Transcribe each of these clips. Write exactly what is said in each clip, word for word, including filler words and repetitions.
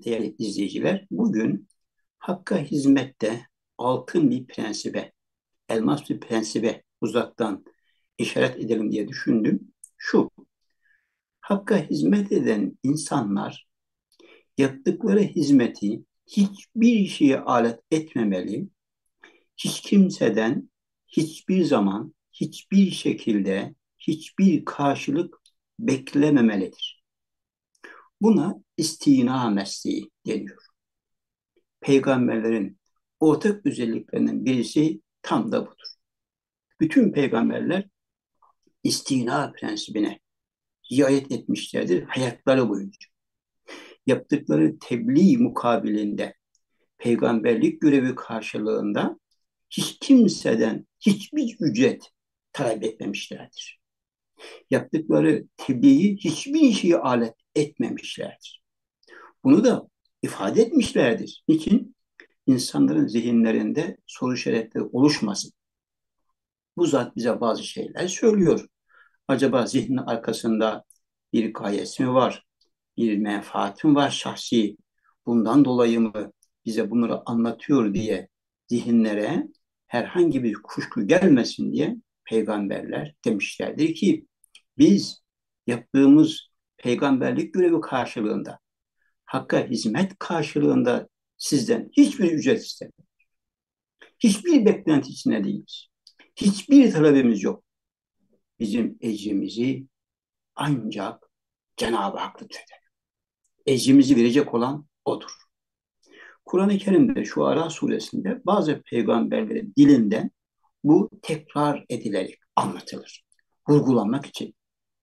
değerli izleyiciler, bugün Hakk'a hizmette altın bir prensibe, elmas bir prensibe uzaktan işaret edelim diye düşündüm. Şu, Hakk'a hizmet eden insanlar yaptıkları hizmeti hiçbir şeye alet etmemeli, hiç kimseden hiçbir zaman, hiçbir şekilde, hiçbir karşılık beklememelidir. Buna istina mesleği deniyor. Peygamberlerin ortak özelliklerinden birisi tam da budur. Bütün peygamberler istina prensibine riayet etmişlerdir hayatları boyunca. Yaptıkları tebliğ mukabilinde, peygamberlik görevi karşılığında hiç kimseden hiçbir ücret talep etmemişlerdir. Yaptıkları tebliği hiçbir şeye alet etmemişlerdir. Bunu da ifade etmişlerdir. Niçin? İnsanların zihinlerinde soru işaretleri oluşmasın. Bu zat bize bazı şeyler söylüyor. Acaba zihnin arkasında bir gayesi mi var? Bir menfaati mi var şahsi? Bundan dolayı mı bize bunları anlatıyor diye zihinlere herhangi bir kuşku gelmesin diye peygamberler demişlerdir ki biz yaptığımız peygamberlik görevi karşılığında, Hakk'a hizmet karşılığında sizden hiçbir ücret istemiyoruz. Hiçbir beklenti içinde değiliz. Hiçbir talebimiz yok. Bizim ecrimizi ancak Cenab-ı Hak lütfeder. Ecrimizi verecek olan O'dur. Kur'an-ı Kerim'de şu Ara suresinde bazı peygamberlerin dilinden bu tekrar edilerek anlatılır. Vurgulanmak için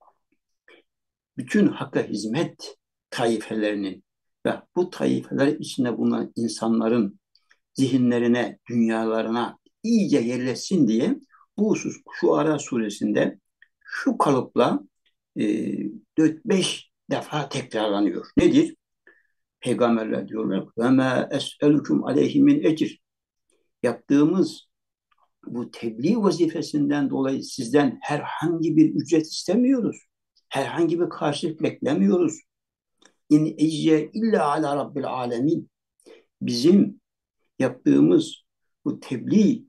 bütün Hakk'a hizmet taifelerinin ve bu taifeler içinde bulunan insanların zihinlerine, dünyalarına iyice yerleşsin diye bu husus şu Ara suresinde şu kalıpla e, dört beş defa tekrarlanıyor. Nedir? Peygamberler diyorlar ve ma es'elukum aleyhi min ecir. Yaptığımız bu tebliğ vazifesinden dolayı sizden herhangi bir ücret istemiyoruz. Herhangi bir karşılık beklemiyoruz. İn ecce illa ala rabbil alemin. Bizim yaptığımız bu tebliğ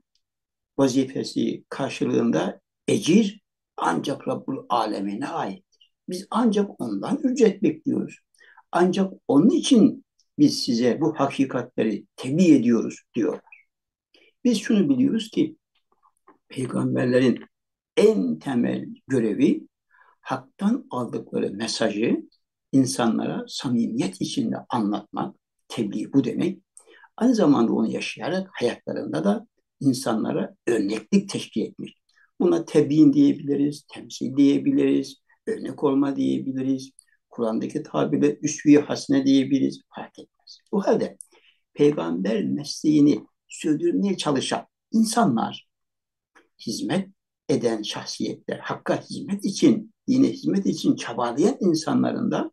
vazifesi karşılığında ecir ancak Rabbul Alemine aittir. Biz ancak ondan ücret bekliyoruz. Ancak onun için biz size bu hakikatleri tebliğ ediyoruz diyorlar. Biz şunu biliyoruz ki peygamberlerin en temel görevi haktan aldıkları mesajı insanlara samimiyet içinde anlatmak, tebliğ bu demek. Aynı zamanda onu yaşayarak hayatlarında da insanlara örneklik teşkil etmiş. Buna tebliğ diyebiliriz, temsil diyebiliriz, örnek olma diyebiliriz. Kur'an'daki tabirle üsve-i hasene diyebiliriz, fark etmez. Bu halde peygamber mesleğini sürdürmeye çalışan insanlar, hizmet eden şahsiyetler, Hakk'a hizmet için, dine hizmet için çabalayan insanların da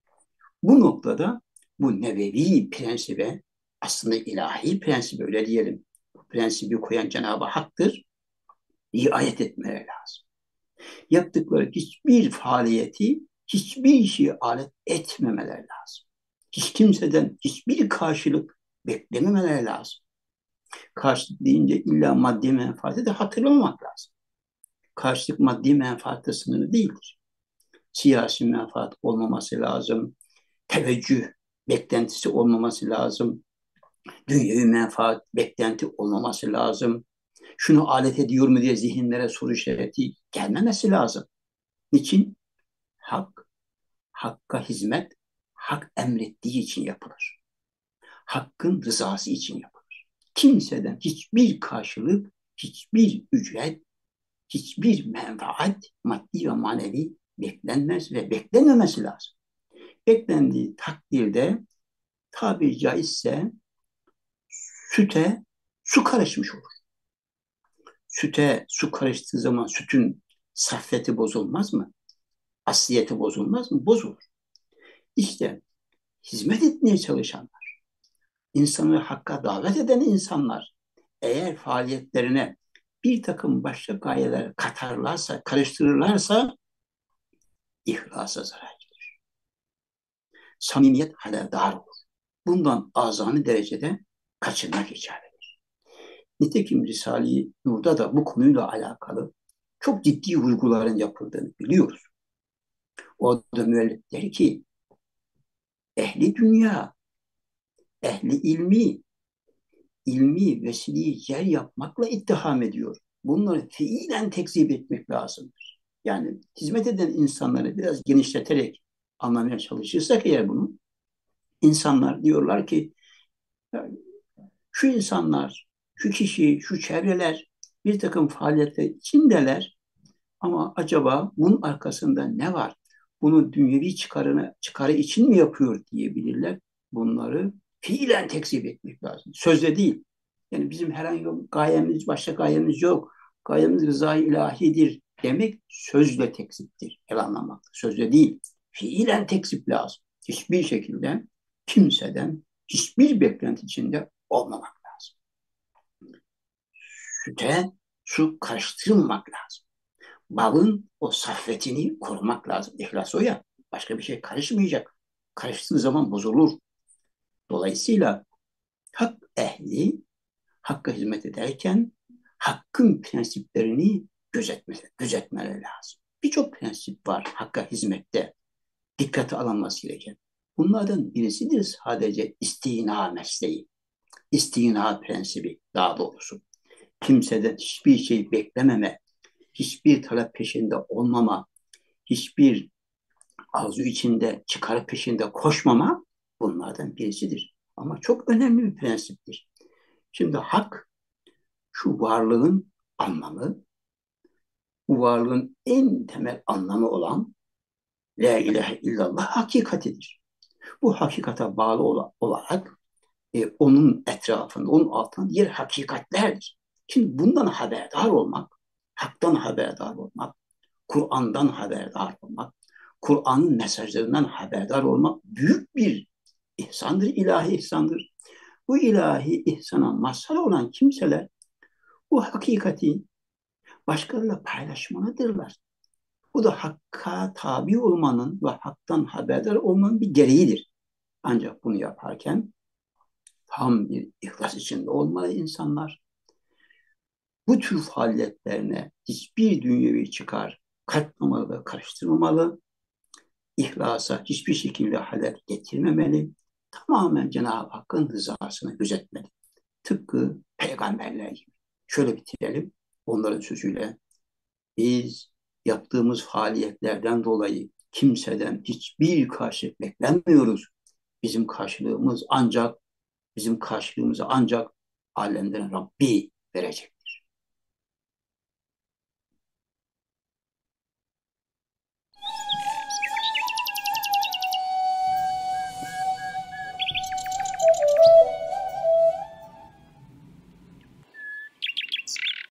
bu noktada bu nebevi prensibe, aslında ilahi prensibe öyle diyelim, bu prensibi koyan Cenab-ı Hak'tır, riayet etmeleri lazım. Yaptıkları hiçbir faaliyeti, hiçbir şeye alet etmemeleri lazım. Hiç kimseden hiçbir karşılık beklememeleri lazım. Karşılık deyince illa maddi menfaati de hatırlamamak lazım. Karşılık maddi menfaatle sınırlı değildir. Siyasi menfaat olmaması lazım. Teveccüh beklentisi olmaması lazım. Dünyevi menfaat beklenti olmaması lazım. Şunu alet ediyor mu diye zihinlere soru işareti gelmemesi lazım. Niçin? Hak, Hakka hizmet, hak emrettiği için yapılır. Hakkın rızası için yapılır. Kimseden hiçbir karşılık, hiçbir ücret, hiçbir menfaat, maddi ve manevi beklenmez ve beklenmemesi lazım. Beklendiği takdirde tabiri caizse süte su karışmış olur. Süte su karıştığı zaman sütün saffeti bozulmaz mı? Asliyeti bozulmaz mı? Bozulur. İşte hizmet etmeye çalışanlar, insanı hakka davet eden insanlar eğer faaliyetlerine bir takım başka gayeler katarlarsa, karıştırırlarsa ihlasa zarar gelir. Samimiyet halel dar olur. bundan azami derecede kaçınmak icap eder. Nitekim Risale-i Nur'da da bu konuyla alakalı çok ciddi vurguların yapıldığını biliyoruz. Orada müellif der ki, ehli dünya, ehli ilmi, ilmi vesileyi yer yapmakla ittiham ediyor. Bunları fiilen tekzip etmek lazımdır. Yani hizmet eden insanları biraz genişleterek anlamaya çalışırsak eğer bunu, insanlar diyorlar ki, şu insanlar, şu kişi, şu çevreler bir takım faaliyetler içindeler ama acaba bunun arkasında ne var? Bunu dünyevi çıkarını, çıkarı için mi yapıyor diyebilirler. Bunları fiilen tekzip etmek lazım. Sözde değil. Yani bizim herhangi bir gayemiz, başka gayemiz yok. Gayemiz rızayı ilahidir demek sözle tekziptir. El anlamak. Sözle değil. Fiilen tekzip lazım. Hiçbir şekilde kimseden hiçbir beklenti içinde olmamak lazım. Süte su karıştırmamak lazım. Balın o saffetini korumak lazım. İhlas o ya. Başka bir şey karışmayacak. Karıştığı zaman bozulur. Dolayısıyla hak ehli hakka hizmet ederken hakkın prensiplerini gözetmeleri, gözetmeleri lazım. Birçok prensip var hakka hizmette dikkate alınması gereken. Bunlardan birisidir sadece istina mesleği. İstina prensibi daha doğrusu. Kimseden hiçbir şey beklememe, hiçbir talep peşinde olmama, hiçbir arzu içinde, çıkar peşinde koşmama bunlardan birisidir. Ama çok önemli bir prensiptir. Şimdi hak şu varlığın anlamı, bu varlığın en temel anlamı olan La ilahe illallah hakikatidir. Bu hakikate bağlı olarak e, onun etrafında, onun altında diğer hakikatlerdir. Şimdi bundan haberdar olmak, haktan haberdar olmak, Kur'an'dan haberdar olmak, Kur'an'ın mesajlarından haberdar olmak büyük bir ihsandır, ilahi ihsandır. Bu ilahi ihsana mazhar olan kimseler bu hakikati başkalarıyla paylaşmalıdırlar. Bu da hakka tabi olmanın ve haktan haberdar olmanın bir gereğidir. Ancak bunu yaparken tam bir ihlas içinde olmalı insanlar. Bu tür faaliyetlerine hiçbir dünyevi çıkar katmamalı, karıştırmamalı, ihlasa hiçbir şekilde halel getirmemeli, tamamen Cenab-ı Hakk'ın rızasını gözetmeli. Tıpkı peygamberler gibi. Şöyle bitirelim onların sözüyle. Biz yaptığımız faaliyetlerden dolayı kimseden hiçbir karşılık beklemiyoruz. Bizim karşılığımız ancak, bizim karşılığımızı ancak alemlerin Rabbi verecek.